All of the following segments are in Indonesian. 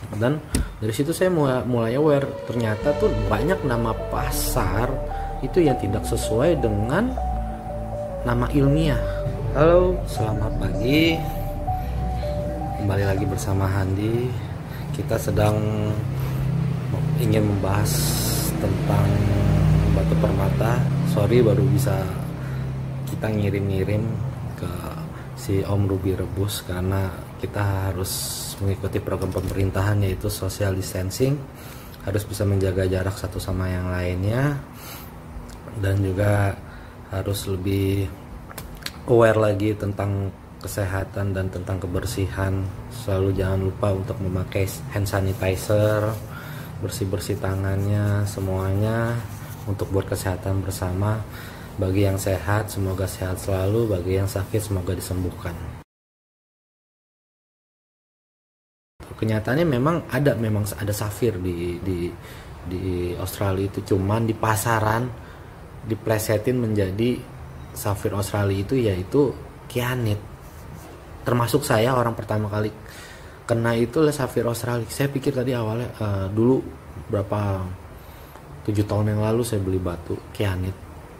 Dan dari situ saya mulai aware, ternyata tuh banyak nama pasar itu yang tidak sesuai dengan nama ilmiah. Halo, selamat pagi. Kembali lagi bersama Handi. Kita sedang ingin membahas tentang batu permata. Sorry baru bisa kita ngirim-ngirim ke si Om Ruby Rebus karena kita harus mengikuti program pemerintahan, yaitu social distancing, harus bisa menjaga jarak satu sama yang lainnya, dan juga harus lebih aware lagi tentang kesehatan dan tentang kebersihan. Selalu jangan lupa untuk memakai hand sanitizer, bersih-bersih tangannya, semuanya untuk buat kesehatan bersama. Bagi yang sehat semoga sehat selalu, bagi yang sakit semoga disembuhkan. Kenyataannya memang ada safir di Australia itu, cuman di pasaran diplesetin menjadi safir Australia itu yaitu kyanit. Termasuk saya orang pertama kali kena itu lah safir Australia. Saya pikir tadi awalnya dulu berapa 7 tahun yang lalu saya beli batu kyanit.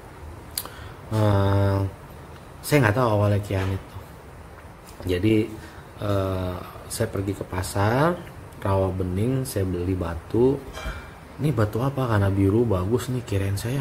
Saya nggak tahu awalnya kyanit. Jadi saya pergi ke pasar Rawa Bening, saya beli batu. Ini batu apa? Karena biru bagus nih, kirain saya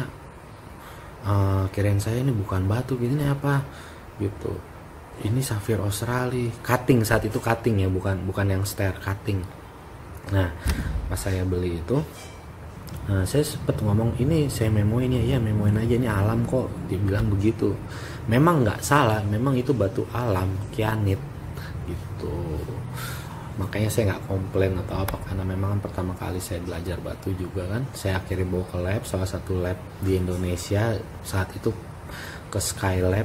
ini bukan batu gini, ini apa gitu. Ini safir Australia, cutting, saat itu cutting ya, bukan yang star, cutting. Nah pas saya beli itu, saya sempat ngomong, ini saya memoin ya, memoin aja, ini alam kok, dibilang begitu. Memang nggak salah, memang itu batu alam, kyanit gitu. Makanya saya nggak komplain atau apa, karena memang pertama kali saya belajar batu juga kan. Saya akhirnya bawa ke lab, salah satu lab di Indonesia saat itu, ke Skylab,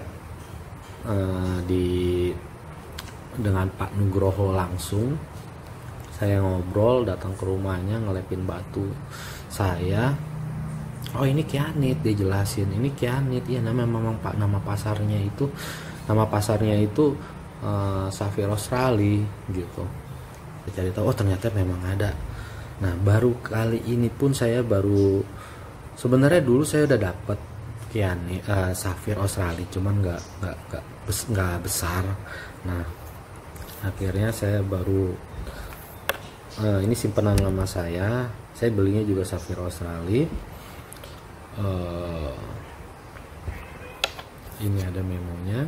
dengan Pak Nugroho langsung. Saya ngobrol, datang ke rumahnya, ngelepin batu saya. Oh ini kyanit, dia jelasin ini kyanit ya, memang Pak, nama pasarnya itu safir Australia gitu. Saya cari tahu, oh ternyata memang ada. Nah baru kali ini pun saya sebenarnya dulu saya udah dapet kyanit, safir Australia, cuman nggak besar. Nah akhirnya saya baru ini simpanan lama saya belinya juga safir Australia. Ini ada memonya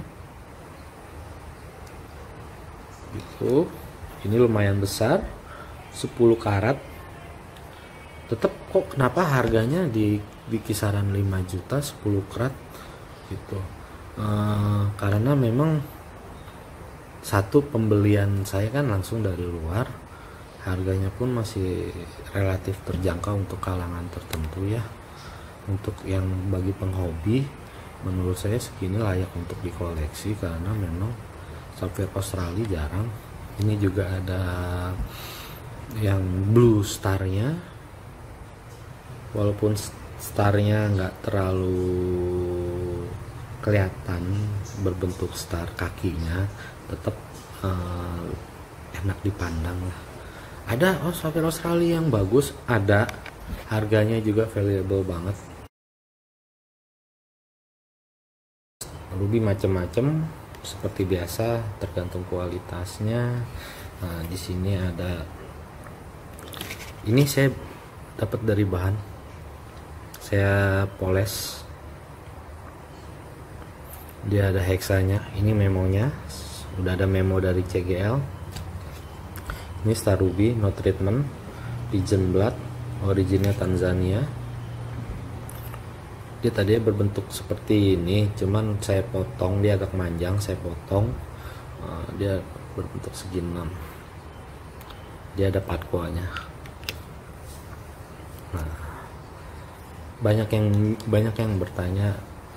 gitu. Ini lumayan besar, 10 karat. Tetap kok kenapa harganya di kisaran 5 juta 10 karat gitu. Karena memang satu, pembelian saya kan langsung dari luar, harganya pun masih relatif terjangkau untuk kalangan tertentu ya. Untuk yang bagi penghobi, menurut saya segini layak untuk dikoleksi karena memang safir Australia jarang. Ini juga ada yang blue starnya, walaupun starnya nggak terlalu kelihatan berbentuk star kakinya, tetap enak dipandang lah. Ada safir Australia yang bagus, ada, harganya juga valuable banget. Ruby macam-macam seperti biasa, tergantung kualitasnya. Nah di sini ada, ini saya dapat dari bahan, saya poles, dia ada heksanya. Ini memonya, udah ada memo dari CGL. Ini Star Ruby no treatment, pigeon blood, originnya Tanzania. Dia tadinya berbentuk seperti ini, cuman saya potong, dia agak manjang, saya potong, dia berbentuk segi 6. Dia ada patkoanya. Nah, banyak yang bertanya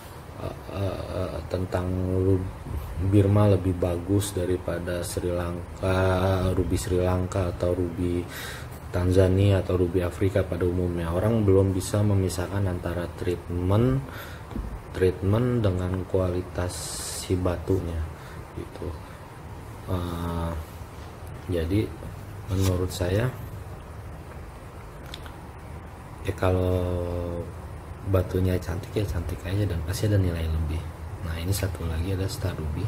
tentang Birma lebih bagus daripada Sri Lanka, ruby Sri Lanka atau ruby Tanzania atau ruby Afrika pada umumnya. Orang belum bisa memisahkan antara treatment dengan kualitas si batunya gitu. Jadi menurut saya Ya kalau batunya cantik ya cantik aja dan pasti ada nilai lebih. Nah ini satu lagi ada Star Ruby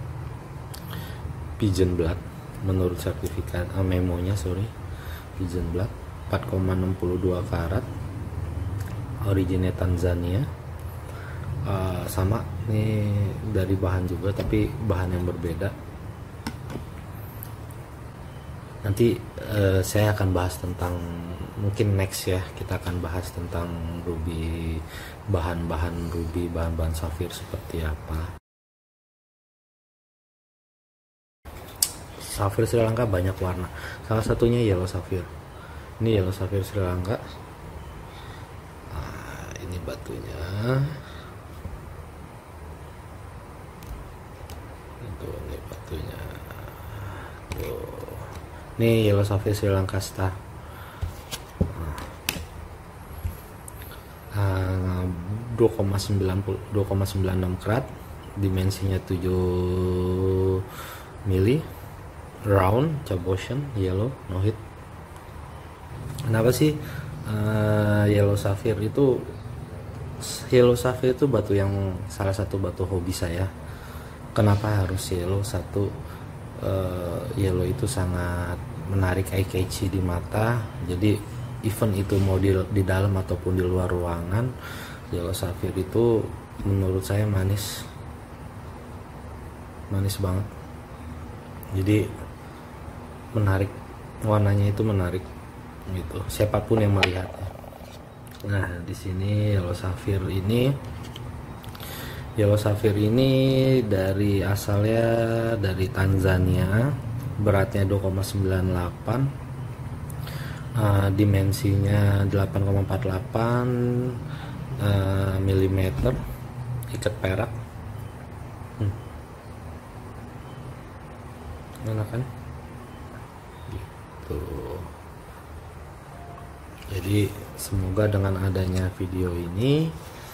Pigeon Blood menurut sertifikat memonya Pigeon Blood 4,62 karat, originnya Tanzania. Sama nih dari bahan juga tapi bahan yang berbeda. Nanti saya akan bahas tentang, mungkin next ya, kita akan bahas tentang ruby, bahan-bahan ruby, bahan-bahan safir seperti apa. Safir Sri Lanka banyak warna, salah satunya yellow safir. Ini yellow safir Sri Lanka. Nah, ini batunya. Ini batunya. Tuh. Ini yellow safir Sri Lanka Star. 2,96 karat, dimensinya 7 mili, round, cabotion, yellow, no hit. Kenapa sih yellow sapphire itu batu yang salah satu batu hobi saya. Kenapa harus yellow? Satu, yellow itu sangat menarik eye catchy di mata. Jadi even itu mau di dalam ataupun di luar ruangan, yellow sapphire itu menurut saya manis banget. Jadi menarik, warnanya itu menarik gitu, siapapun yang melihatnya. Nah di sini yellow sapphire ini dari asalnya dari Tanzania, beratnya 2,98, dimensinya 8,48 mm, ikat perak. Enak kan gitu. Jadi semoga dengan adanya video ini,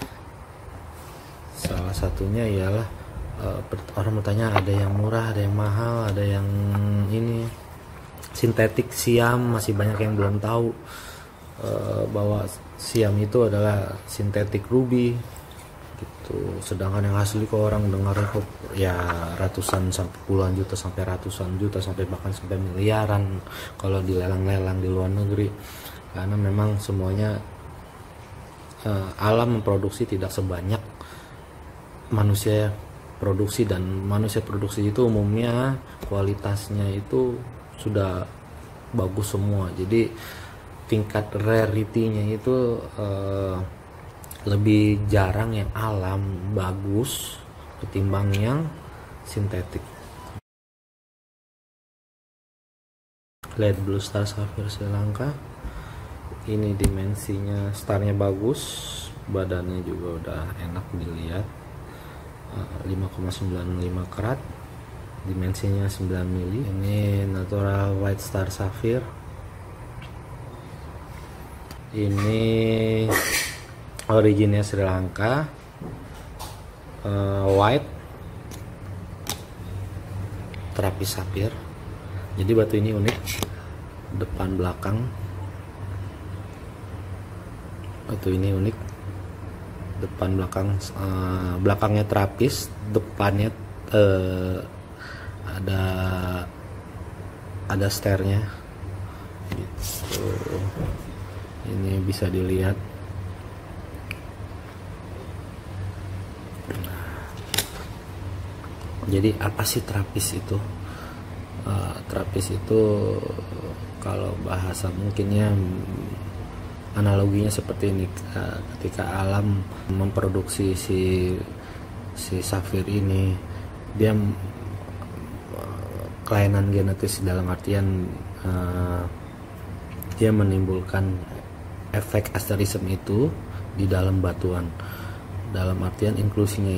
salah satunya ialah orang bertanya ada yang murah, ada yang mahal, ada yang ini sintetik siam. Masih banyak yang belum tahu bahwa siam itu adalah sintetik ruby gitu. Sedangkan yang asli kok orang dengar kok ya ratusan sampai puluhan juta, sampai ratusan juta, sampai bahkan sampai miliaran kalau dilelang-lelang di luar negeri. Karena memang semuanya alam memproduksi tidak sebanyak manusia produksi, dan manusia produksi itu umumnya kualitasnya itu sudah bagus semua. Jadi tingkat rarity-nya itu lebih jarang yang alam bagus ketimbang yang sintetik. Light Blue Star Sapphire Sri Lanka. Ini dimensinya, starnya bagus, badannya juga udah enak dilihat. 5,95 karat, dimensinya 9 mili. Ini natural white star sapphire. Ini originnya Sri Lanka, white terapis sapphire. Jadi batu ini unik, depan belakang. Batu ini unik, depan belakang, belakangnya terapis, depannya ada stairnya gitu. Ini bisa dilihat. Jadi apa sih terapis itu? Terapis itu kalau bahasa mungkinnya analoginya seperti ini, ketika alam memproduksi si safir ini, dia kelainan genetis dalam artian dia menimbulkan efek asterisme itu di dalam batuan, dalam artian inklusinya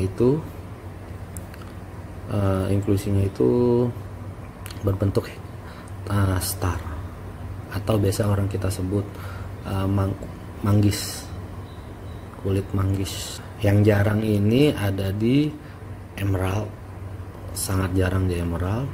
itu berbentuk star, atau biasa orang kita sebut manggis, kulit manggis. Yang jarang ini ada di emerald, sangat jarang di emerald.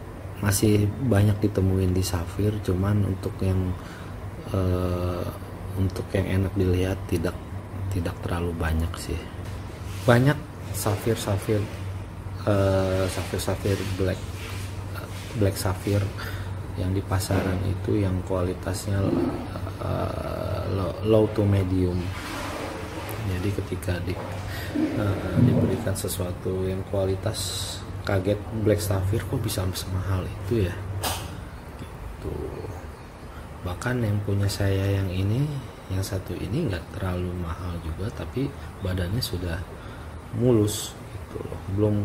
Masih banyak ditemuin di safir, cuman untuk yang untuk yang enak dilihat tidak terlalu banyak sih. Banyak safir black safir yang di pasaran itu yang kualitasnya low to medium. Jadi ketika diberikan sesuatu yang kualitas, kaget, black safir kok bisa semahal itu ya gitu. Bahkan yang punya saya yang ini, yang satu ini nggak terlalu mahal juga, tapi badannya sudah mulus gitu loh. Belum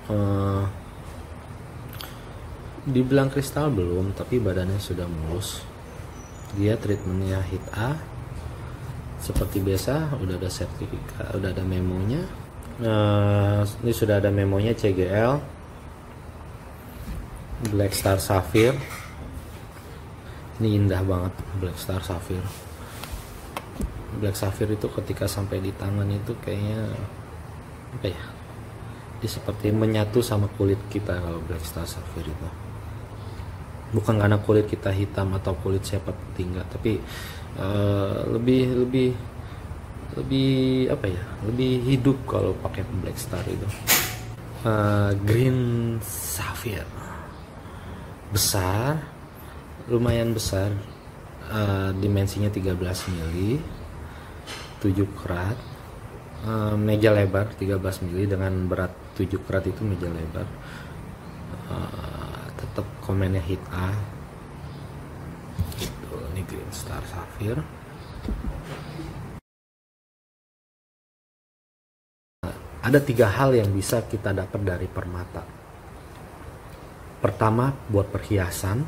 dibilang kristal belum, tapi badannya sudah mulus. Dia treatmentnya HIT A seperti biasa, udah ada sertifikat, udah ada memonya. Ini sudah ada memonya, CGL Black Star Sapphire. Ini indah banget Black Star Sapphire. Black Sapphire itu ketika sampai di tangan itu kayaknya apa ya, dia seperti menyatu sama kulit kita kalau Black Star Sapphire itu. Bukan karena kulit kita hitam atau kulit siapa tinggal, tapi lebih apa ya, lebih hidup kalau pakai Black Star itu. Green Sapphire besar, lumayan besar, dimensinya 13 mili, 7 karat, meja lebar 13 mili dengan berat 7 karat, itu meja lebar. Tetap komennya HIT A gitu. Ini Green Star Sapphire. Ada 3 hal yang bisa kita dapat dari permata. Pertama, buat perhiasan.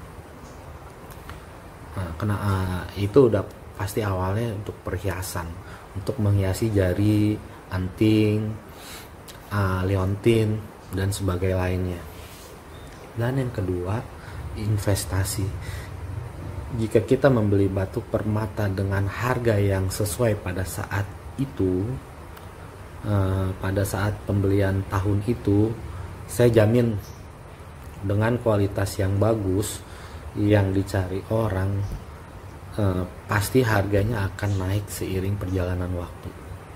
Itu udah pasti awalnya untuk perhiasan, untuk menghiasi jari, anting, liontin, dan sebagainya lainnya. Dan yang kedua, investasi. Jika kita membeli batu permata dengan harga yang sesuai pada saat itu, pada saat pembelian tahun itu, saya jamin dengan kualitas yang bagus yang dicari orang, pasti harganya akan naik seiring perjalanan waktu.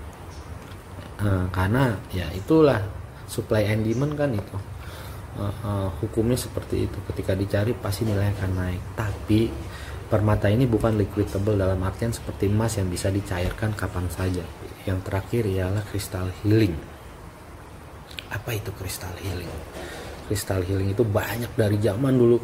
Karena ya itulah supply and demand kan itu. Hukumnya seperti itu, ketika dicari pasti nilai akan naik. Tapi permata ini bukan liquidable dalam artian seperti emas yang bisa dicairkan kapan saja. Yang terakhir ialah crystal healing. Apa itu crystal healing? Crystal healing itu banyak dari zaman dulu.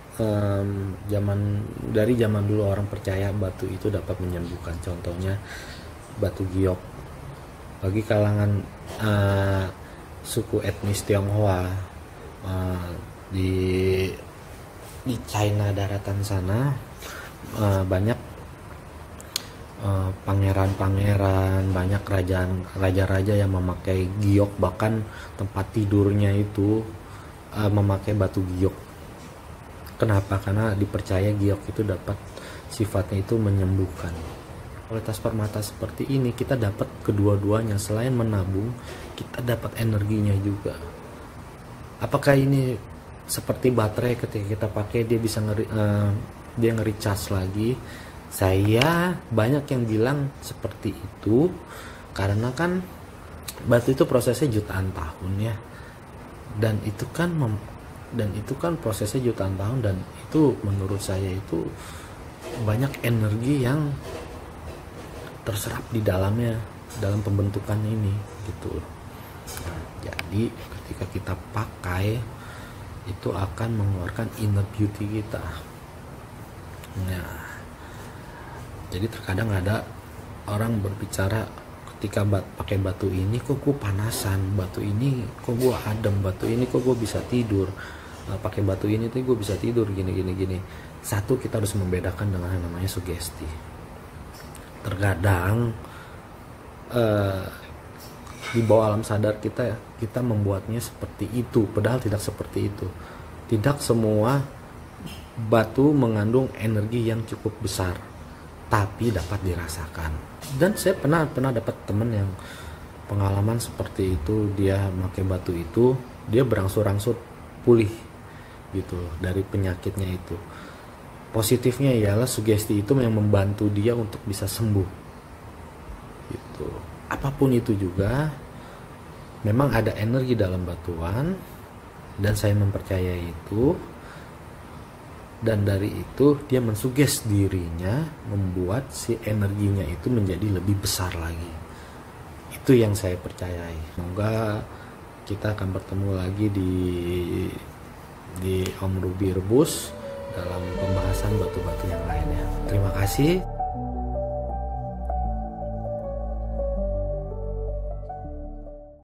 Dari zaman dulu orang percaya batu itu dapat menyembuhkan. Contohnya batu giok. Bagi kalangan suku etnis Tionghoa, di China daratan sana, banyak pangeran-pangeran, banyak raja-raja yang memakai giok, bahkan tempat tidurnya itu memakai batu giok. Kenapa? Karena dipercaya giok itu dapat sifatnya itu menyembuhkan. Kualitas permata seperti ini kita dapat kedua-duanya. Selain menabung, kita dapat energinya juga. Apakah ini seperti baterai, ketika kita pakai dia bisa nge-recharge lagi? Saya banyak yang bilang seperti itu karena kan batu itu prosesnya jutaan tahun ya, dan itu kan prosesnya jutaan tahun, dan itu menurut saya itu banyak energi yang terserap di dalamnya dalam pembentukan ini gitu. Nah, jadi ketika kita pakai itu akan mengeluarkan inner beauty kita. Nah, jadi terkadang ada orang berbicara ketika pakai batu ini kok gue panasan, batu ini kok gue adem, batu ini kok gue bisa tidur, pakai batu ini tuh gue bisa tidur gini. Satu, kita harus membedakan dengan yang namanya sugesti. Terkadang di bawah alam sadar kita membuatnya seperti itu, padahal tidak seperti itu. Tidak semua batu mengandung energi yang cukup besar, tapi dapat dirasakan. Dan saya pernah dapat teman yang pengalaman seperti itu. Dia pakai batu itu, dia berangsur-angsur pulih gitu dari penyakitnya itu. positifnya ialah sugesti itu yang membantu dia untuk bisa sembuh gitu. Apapun itu juga memang ada energi dalam batuan, dan saya mempercayai itu. Dan dari itu dia mensuges dirinya, membuat si energinya itu menjadi lebih besar lagi. Itu yang saya percayai. Semoga kita akan bertemu lagi di Om Ruby Rebus dalam pembahasan batu-batu yang lainnya. Terima kasih.